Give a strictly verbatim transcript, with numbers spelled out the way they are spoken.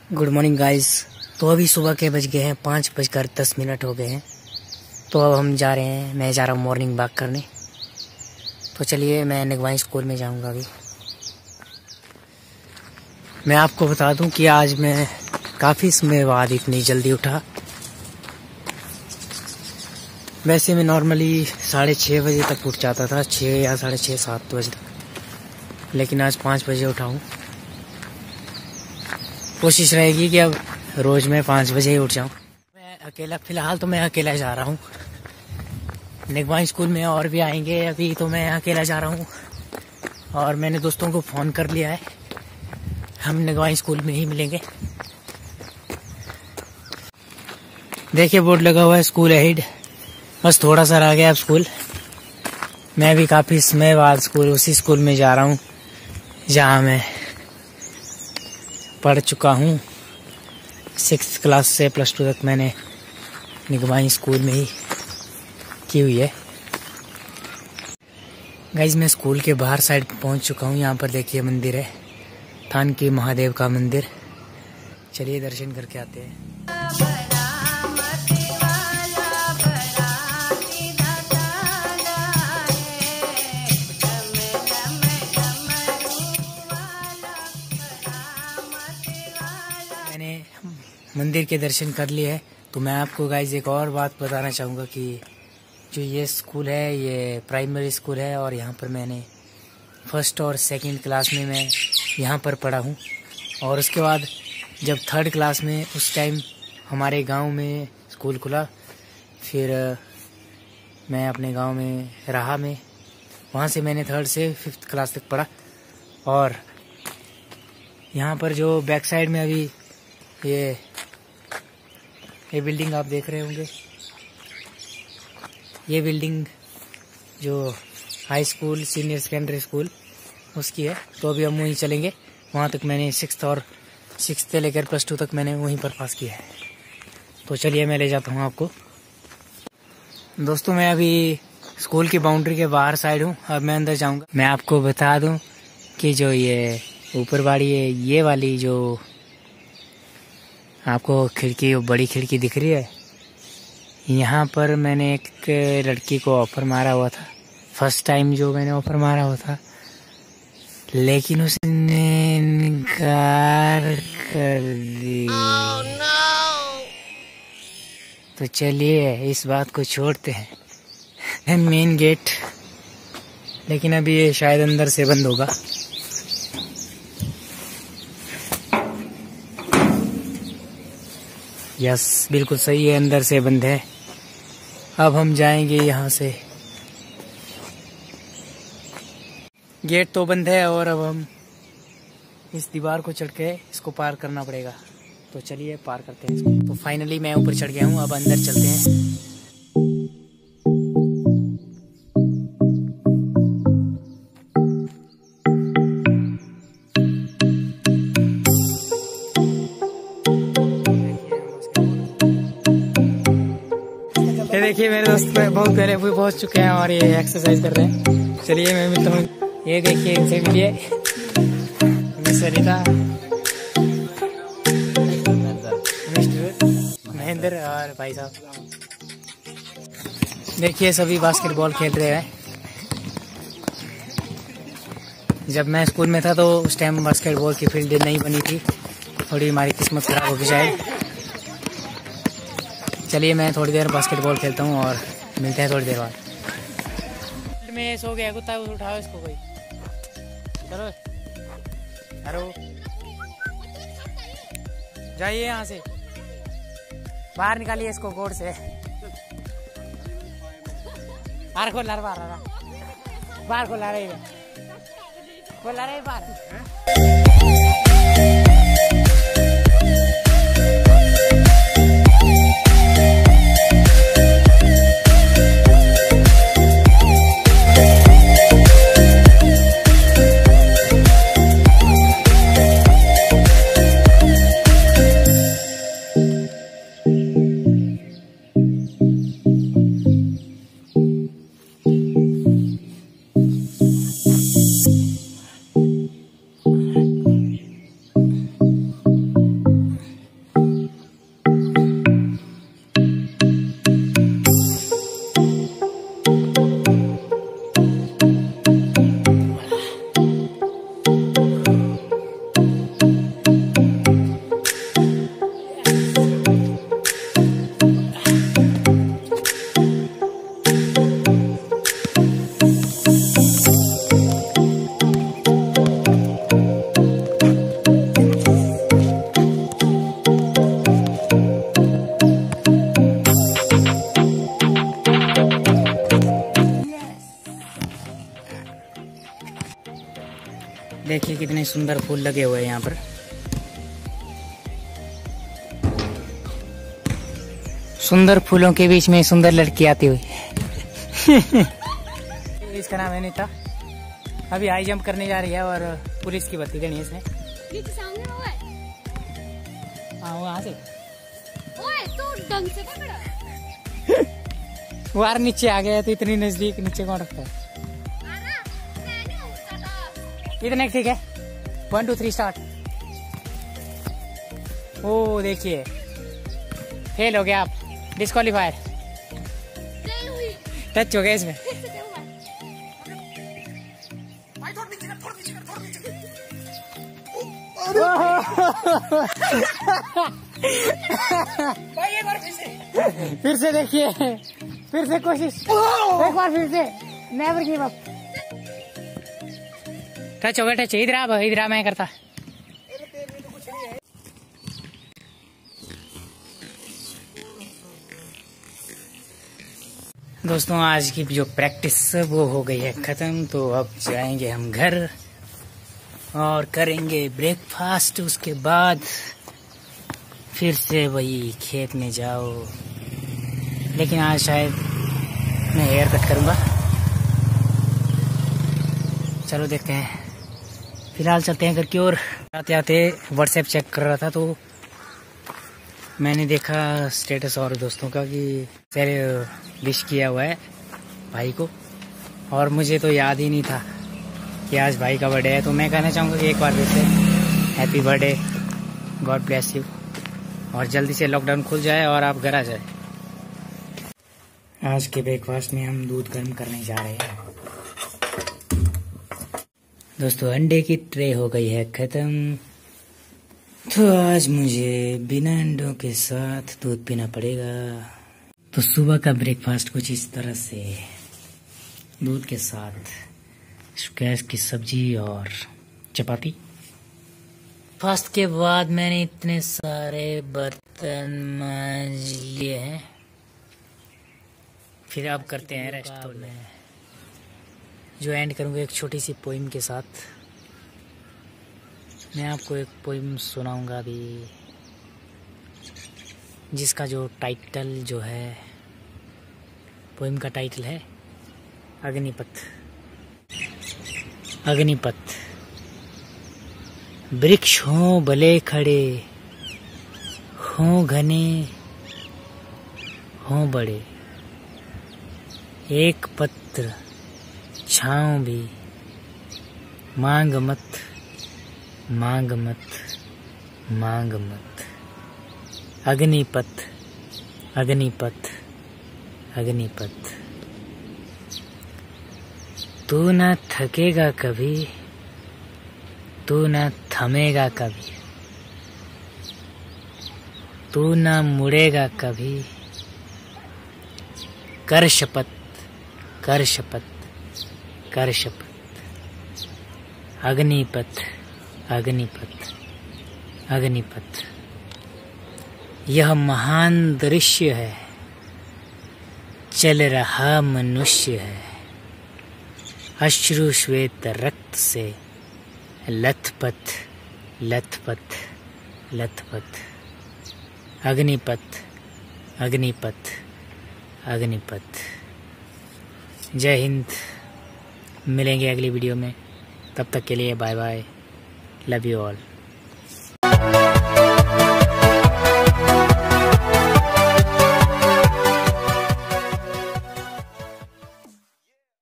Good morning guys. तो अभी सुबह के बज गए हैं पाँच बजकर दस मिनट हो गए हैं। तो अब हम जा रहे हैं, मैं जा रहा हूँ मॉर्निंग वॉक करने। तो चलिए, मैं निगवाई स्कूल में जाऊँगा। अभी मैं आपको बता दूं कि आज मैं काफ़ी समय बाद इतनी जल्दी उठा। वैसे मैं नॉर्मली साढ़े छः बजे तक उठ जाता था, छः या साढ़े छः सात बजे तक, लेकिन आज पाँच बजे उठा हूँ। कोशिश रहेगी कि अब रोज़ मैं पाँच बजे ही उठ जाऊँ। मैं अकेला, फ़िलहाल तो मैं अकेला जा रहा हूँ निगवाई स्कूल में, और भी आएंगे। अभी तो मैं अकेला जा रहा हूँ और मैंने दोस्तों को फ़ोन कर लिया है, हम निगवाई स्कूल में ही मिलेंगे। देखिए बोर्ड लगा हुआ है स्कूल एहिड, बस थोड़ा सा रह गया अब स्कूल। मैं भी काफ़ी समय बाद स्कूल उसी स्कूल में जा रहा हूँ जहाँ मैं पढ़ चुका हूँ। सिक्स क्लास से प्लस टू तक मैंने निगवाई स्कूल में ही की हुई है। गाइज मैं स्कूल के बाहर साइड पहुँच चुका हूँ। यहाँ पर देखिए मंदिर है, थान की महादेव का मंदिर। चलिए दर्शन करके आते हैं। मैंने मंदिर के दर्शन कर लिए हैं। तो मैं आपको गाइज एक और बात बताना चाहूँगा कि जो ये स्कूल है ये प्राइमरी स्कूल है, और यहाँ पर मैंने फर्स्ट और सेकंड क्लास में मैं यहाँ पर पढ़ा हूँ। और उसके बाद जब थर्ड क्लास में, उस टाइम हमारे गांव में स्कूल खुला, फिर मैं अपने गांव में रहा में, वहाँ से मैंने थर्ड से फिफ्थ क्लास तक पढ़ा। और यहाँ पर जो बैक साइड में अभी ये ये बिल्डिंग आप देख रहे होंगे, ये बिल्डिंग जो high school senior secondary school उसकी है। तो अभी हम वहीं चलेंगे। वहाँ तक मैंने सिक्स्थ और सिक्स्थ से लेकर प्लस टू तक मैंने वहीं पर पास किया है। तो चलिए मैं ले जाता हूँ आपको। दोस्तों मैं अभी स्कूल की बाउंड्री के बाहर साइड हूँ, अब मैं अंदर जाऊँगा। मैं आपको बता दूँ कि जो ये ऊपर वाली है, ये वाली जो आपको खिड़की, बड़ी खिड़की दिख रही है, यहाँ पर मैंने एक लड़की को ऑफर मारा हुआ था। फर्स्ट टाइम जो मैंने ऑफर मारा हुआ था, लेकिन उसने इनकार कर दी। oh, no! तो चलिए इस बात को छोड़ते हैं। मेन गेट, लेकिन अभी ये शायद अंदर से बंद होगा। यस बिल्कुल सही है, अंदर से बंद है। अब हम जाएंगे यहाँ से। गेट तो बंद है और अब हम इस दीवार को चढ़ के इसको पार करना पड़ेगा। तो चलिए पार करते हैं इसको। तो फाइनली मैं ऊपर चढ़ गया हूँ, अब अंदर चलते हैं। ये देखिए मेरे दोस्त बहुत पहले भी पहुँच चुके हैं और ये एक्सरसाइज कर रहे हैं। चलिए मैं मिलता हूँ। ये देखिए इनसे मिलिए, सरिता, महेंद्र और भाई साहब। देखिए सभी बास्केटबॉल खेल रहे हैं। जब मैं स्कूल में था तो उस टाइम बास्केटबॉल की फील्ड नहीं बनी थी, थोड़ी हमारी किस्मत खराब हो गई शायद। चलिए मैं थोड़ी देर बास्केटबॉल खेलता हूँ और मिलते हैं थोड़ी देर बाद। में सो गया कुत्ता, उठाओ इसको कोई। चलो हेलो, जाइए यहाँ से, बाहर निकालिए इसको कोर्ट से। बाहर खोला रहा, बाहर बाहर खोला रही है, खोला रही बाहर। सुंदर फूल लगे हुए हैं यहाँ पर। सुंदर फूलों के बीच में सुंदर लड़की आती हुई। इसका नाम है नीता। अभी हाई जंप करने जा रही है और पुलिस की बत्ती देनी है इसने। हाँ वहाँ से ओए, तो ढंग से पकड़ा। वार नीचे आ गया तो इतनी नजदीक नीचे कौन रखता है। इतने ठीक है। One two three start. ओ देखिए फेल हो गया आप, डिस्क्वालीफायर। टच हो गया इसमें। फिर से देखिए, फिर से कोशिश, एक बार फिर से। Never give up. टच हो गया, टच। इधर आ, इधर आ, मैं करता। दोस्तों आज की जो प्रैक्टिस वो हो गई है खत्म, तो अब जाएंगे हम घर और करेंगे ब्रेकफास्ट। उसके बाद फिर से वही खेत में जाओ, लेकिन आज शायद मैं हेयर कट करूंगा। चलो देखते हैं। फिलहाल चलते हैं घर की ओर। आते आते व्हाट्सएप चेक कर रहा था तो मैंने देखा स्टेटस और दोस्तों का कि पहले विश किया हुआ है भाई को, और मुझे तो याद ही नहीं था कि आज भाई का बर्थडे है। तो मैं कहना चाहूँगा कि एक बार फिर से happy birthday, God bless you, और जल्दी से लॉकडाउन खुल जाए और आप घर आ जाए। आज के ब्रेकफास्ट में हम दूध गर्म करने जा रहे हैं। दोस्तों अंडे की ट्रे हो गई है खत्म, तो आज मुझे बिना अंडों के साथ दूध पीना पड़ेगा। तो सुबह का ब्रेकफास्ट कुछ इस तरह से, दूध के साथ स्क्वैश की सब्जी और चपाती। फास्ट के बाद मैंने इतने सारे बर्तन मांज लिए हैं, फिर अब करते हैं रेस्ट। तो मैं जो एंड करूँगा एक छोटी सी पोइम के साथ। मैं आपको एक पोइम सुनाऊंगा अभी, जिसका जो टाइटल जो है, पोइम का टाइटल है अग्निपथ। अग्निपथ। वृक्ष हो भले खड़े, हो घने, हो बड़े, एक पत्र छाँव भी, मांग मत, मांग मत, मांग मत। अग्निपथ, अग्निपथ, अग्निपथ। तू न थकेगा कभी, तू न थमेगा कभी, तू न मुड़ेगा कभी, कर शपथ, कर शपथ, कर शपथ। अग्निपथ, अग्निपथ, अग्निपथ। यह महान दृश्य है, चल रहा मनुष्य है, अश्रु श्वेत रक्त से लथपथ, लथपथ, लथपथ। अग्निपथ, अग्निपथ, अग्निपथ। जय हिंद। मिलेंगे अगली वीडियो में, तब तक के लिए bye bye, love you all.